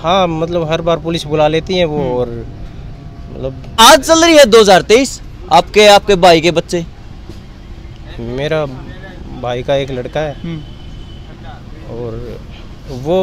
हाँ मतलब हर बार पुलिस बुला लेती है वो। और मतलब आज चल रही है 2023। आपके भाई के बच्चे? मेरा भाई का एक लड़का है और वो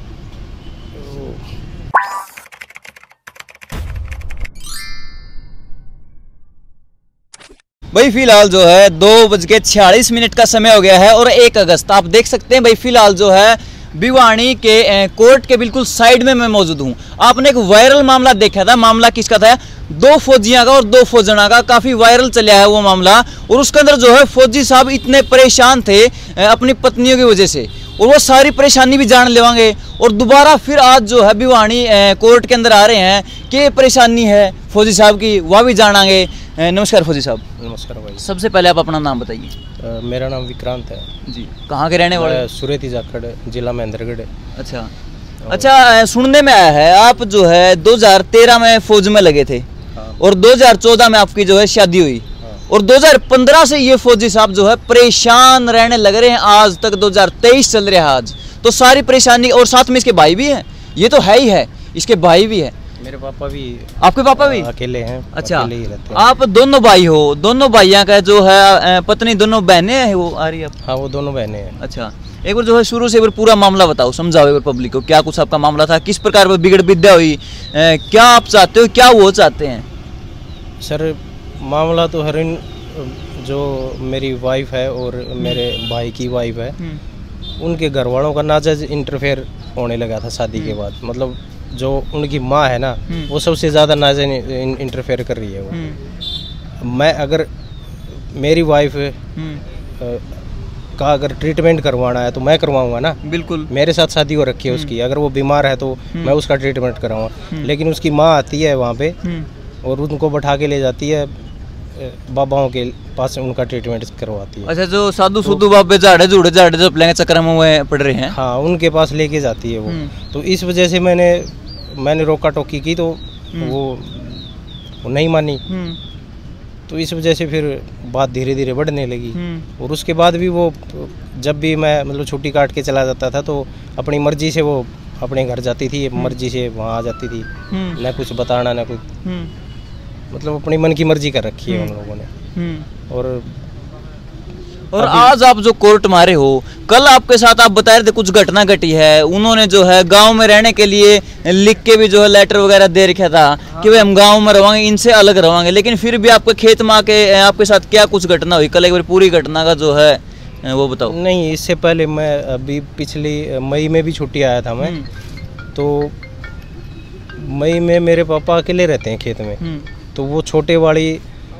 भाई फिलहाल जो है 2:46 का समय हो गया है और 1 अगस्त आप देख सकते हैं। भाई फिलहाल जो है भिवानी के कोर्ट के बिल्कुल साइड में मैं मौजूद हूँ। आपने एक वायरल मामला देखा था। मामला किसका था? 2 फौजियों का और 2 फौजना का। काफी वायरल चला है वो मामला। और उसके अंदर जो है फौजी साहब इतने परेशान थे अपनी पत्नियों की वजह से, और वो सारी परेशानी भी जान लेवांगे। और दोबारा फिर आज जो है भिवानी कोर्ट के अंदर आ रहे हैं कि परेशानी है फौजी साहब की, वह भी जानेंगे। नमस्कार फौजी साहब। नमस्कार भाई। सबसे पहले आप अपना नाम बताइए। मेरा नाम विक्रांत है जी। कहाँ के रहने वाले? सुरेती जाखड़, जिला महेंद्रगढ़। अच्छा सुनने में आया है आप जो है 2013 में फौज में लगे थे। हाँ। और 2014 में आपकी जो है शादी हुई। हाँ। और 2015 से ये फौजी साहब जो है परेशान रहने लग रहे हैं। आज तक 2023 चल रहा है आज। तो सारी परेशानी, और साथ में इसके भाई भी हैं। ये तो है ही है, इसके भाई भी है। मेरे पापा भी। आपके पापा भी अकेले हैं? अच्छा, अकेले ही रहते हैं। आप दोनों भाई हो? दोनों भाइयों का जो है पत्नी, दोनों बहनें हैं वो आ रही है? हाँ वो दोनों बहनें हैं। अच्छा, एक बार जो है शुरू से एक बार पूरा मामला बताओ, समझाओ एक बार पब्लिक को। क्या कुछ आपका मामला था, किस प्रकार पर बिगड़ विद्या हुई, क्या आप चाहते हो, क्या वो चाहते हैं? सर मामला तो हरिन जो मेरी वाइफ है और मेरे भाई की वाइफ है, उनके घर वालों का नाजायज इंटरफेयर होने लगा था शादी के बाद। मतलब जो उनकी माँ है ना, वो सबसे ज़्यादा नाजायज इंटरफेयर कर रही है वो। मैं अगर मेरी वाइफ का अगर ट्रीटमेंट करवाना है तो मैं करवाऊंगा ना। बिल्कुल। मेरे साथ शादी हो रखी है उसकी, अगर वो बीमार है तो मैं उसका ट्रीटमेंट कराऊंगा। लेकिन उसकी माँ आती है वहाँ पे और उनको बैठा के ले जाती है बाबाओं के पास, उनका ट्रीटमेंट करवाती है। अच्छा, जो साधु सुधु बाबे झाड़े झूड़े जपलेंगे चक्कर में पड़ रहे हैं। हाँ, उनके पास लेके जाती है वो। तो इस वजह से मैंने रोका टोकी की तो वो नहीं मानी। तो इस वजह से फिर बात धीरे धीरे बढ़ने लगी। और उसके बाद भी वो जब भी मैं मतलब छुट्टी काट के चला जाता था तो अपनी मर्जी से वो अपने घर जाती थी, मर्जी से वहाँ आ जाती थी। न कुछ बताना न कुछ, मतलब अपनी मन की मर्जी कर रखी है उन लोगों ने। और आज आप जो कोर्ट मारे हो, कल आपके साथ आप बता रहे थे कुछ घटना घटी है। उन्होंने जो है गांव में रहने के लिए लिख के भी जो है लेटर वगैरह दे रखा था कि भाई हम गांव में रवांगे, इनसे अलग रवांगे। लेकिन फिर भी आपके खेत में आके आपके साथ क्या कुछ घटना हुई? कल एक बार पूरी घटना का जो है वो बताओ। नहीं, इससे पहले मैं अभी पिछली मई में भी छुट्टी आया था मैं। तो मई में मेरे पापा अकेले रहते हैं खेत में। तो वो छोटे वाली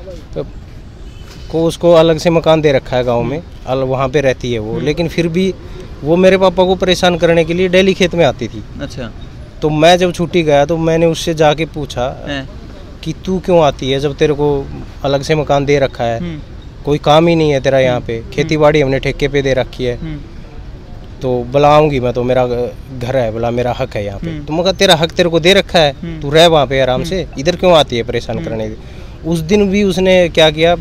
को उसको अलग से मकान दे रखा है गांव में, वहाँ पे रहती है वो। लेकिन फिर भी वो मेरे पापा को परेशान करने के लिए डेली खेत में आती थी। अच्छा। तो मैं जब छुट्टी गया तो मैंने उससे जाके पूछा कि तू क्यों आती है जब तेरे को अलग से मकान दे रखा है, कोई काम ही नहीं है तेरा यहाँ पे, खेती बाड़ी हमने ठेके पे दे रखी है। तो बुलाऊंगी मैं, तो मेरा घर है, बोला मेरा हक है यहाँ पे। तो मगर तेरा हक तेरे को दे रखा है, तू रह वहाँ पे आराम से, इधर क्यों आती है परेशान करने। उस दिन भी उसने क्या किया,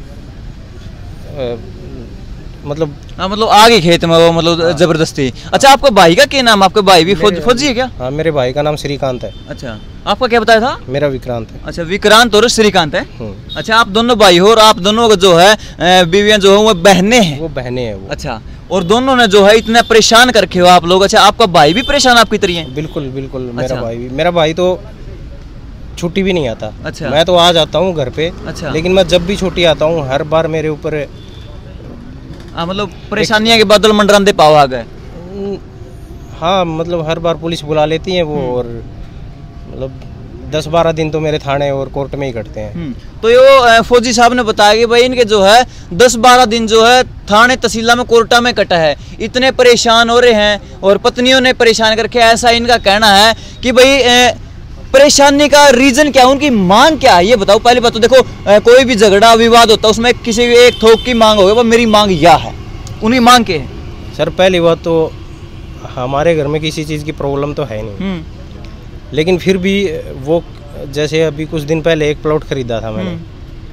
मतलब आगे खेत में वो मतलब जबरदस्ती। अच्छा, आपका भाई का क्या नाम? आपका भाई भी फौजी है क्या? हाँ, मेरे भाई का नाम श्रीकांत है। अच्छा, आपका क्या बताया था? मेरा विक्रांत है। अच्छा, विक्रांत और श्रीकांत है। अच्छा, आप दोनों भाई हो और आप दोनों को जो है बीवियां जो है वो बहनें हैं? वो बहनें हैं वो। अच्छा, और दोनों ने जो है इतना परेशान करके हो आप लोग। अच्छा, आपका भाई भी परेशान आपकी तरह है? बिल्कुल बिल्कुल। मेरा भाई भी, मेरा भाई तो छुट्टी भी नहीं आता। अच्छा। मैं तो आ जाता हूँ घर पे। अच्छा। लेकिन मैं जब भी छुट्टी आता हूँ हर बार मेरे ऊपर मतलब परेशानियां के बादल मंडराते पाव आ गए। हाँ, मतलब हर बार पुलिस बुला लेती है वो। और मतलब 10-12 दिन तो मेरे थाने और कोर्ट में ही कटते हैं। तो ये फौजी साहब ने बताया कि भाई इनके जो है 10-12 दिन जो है थाने तहसीला में कोर्टा में कटा है। इतने परेशान हो रहे हैं और पत्नियों ने परेशान करके, ऐसा इनका कहना है कि भाई परेशानी का रीजन क्या है, उनकी मांग क्या है, ये बताओ। पहली बात तो देखो, कोई भी झगड़ा विवाद होता है उसमें किसी एक थोक की मांग होगी, मेरी मांग यह है, उन्हीं मांग के है। सर पहली बात तो हमारे घर में किसी चीज़ की प्रॉब्लम तो है नहीं। लेकिन फिर भी वो जैसे अभी कुछ दिन पहले एक प्लॉट खरीदा था मैंने,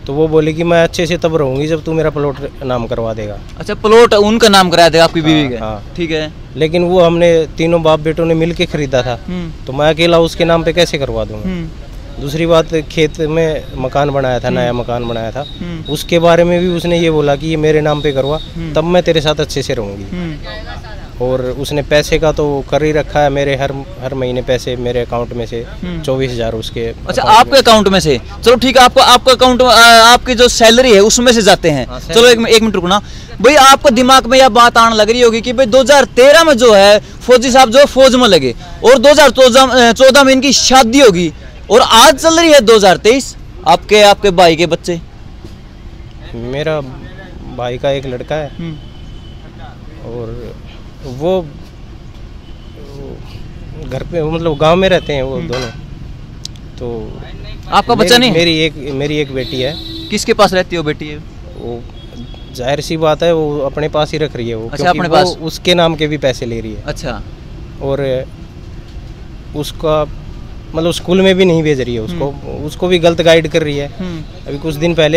तो वो बोली कि मैं अच्छे से तब रहूंगी जब तू मेरा प्लॉट नाम करवा देगा। अच्छा, प्लॉट उनका नाम कराया देगा आपकी बीवी का? हाँ। ठीक है। लेकिन वो हमने तीनों बाप बेटों ने मिल के खरीदा था, तो मैं अकेला उसके नाम पे कैसे करवा दूंगा। दूसरी बात, खेत में मकान बनाया था, नया मकान बनाया था, उसके बारे में भी उसने ये बोला कि ये मेरे नाम पे करवा, तब मैं तेरे साथ अच्छे से रहूंगी। और उसने पैसे का तो कर ही रखा है, मेरे हर महीने पैसे मेरे अकाउंट में से 24,000 उसके। अच्छा, आपके अकाउंट में से? चलो ठीक है, आपका अकाउंट, आपकी जो सैलरी है उसमें से जाते हैं। चलो एक मिनट रुकना भाई, आपको दिमाग में यह बात आने लग रही होगी कि भाई 2013 में जो है फौजी साहब जो फौज में लगे और 2014 में इनकी शादी होगी और आज चल रही है 2023। आपके भाई के बच्चे? मेरा भाई का एक लड़का है और वो घर पे, मतलब गांव में रहते हैं वो दोनों। तो आपका बच्चा नहीं? मेरी एक बेटी है। किसके पास रहती है वो बेटी? वो जाहिर सी बात है, वो अपने पास ही रख रही है वो। अच्छा, अपने पास? वो उसके नाम के भी पैसे ले रही है। अच्छा। और उसका मतलब स्कूल में भी नहीं भेज रही है उसको भी गलत गाइड कर रही है। अभी कुछ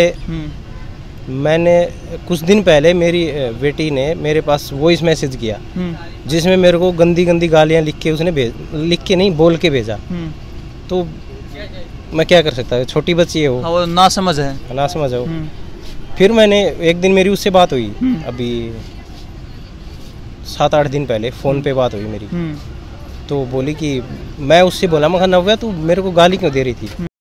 दिन पहले मेरी बेटी ने मेरे पास वॉइस मैसेज किया जिसमें मेरे को गंदी गंदी गालियां लिख के नहीं बोल के भेजा। तो मैं क्या कर सकता हूँ, छोटी बच्ची है वो ना समझ है वो। फिर मैंने एक दिन मेरी उससे बात हुई, अभी 7-8 दिन पहले फ़ोन पे बात हुई मेरी। तो बोली कि मैं उससे बोला, मैं कहा नव्या तू मेरे को गाली क्यों दे रही थी?